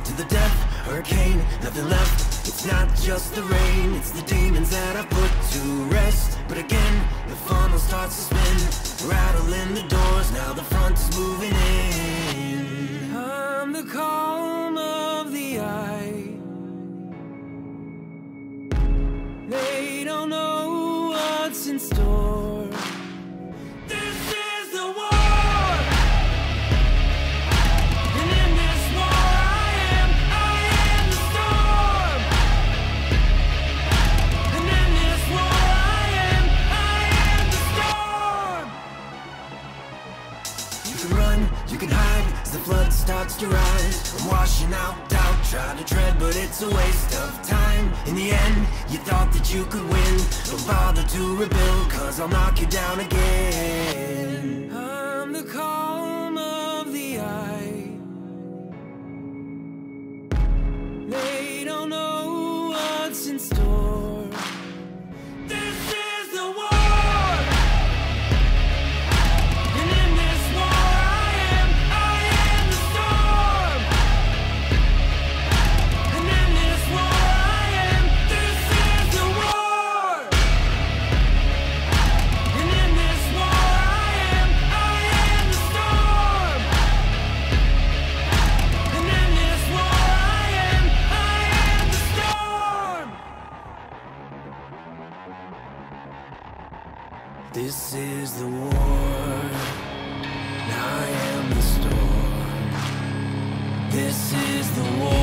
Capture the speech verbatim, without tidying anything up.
to the death, hurricane, nothing left. It's not just the rain, it's the demons that I put to rest. But again, the funnel starts to spin, rattling the doors, now the front is moving in. I'm the calm of the eye. They don't know what's in store. You can hide as the flood starts to rise. I'm washing out doubt, trying to tread, but it's a waste of time. In the end, you thought that you could win. Don't bother to rebuild, cause I'll knock you down again. I'm the calm of the eye. They don't know what's in store. This is the war, and I am the storm. This is the war.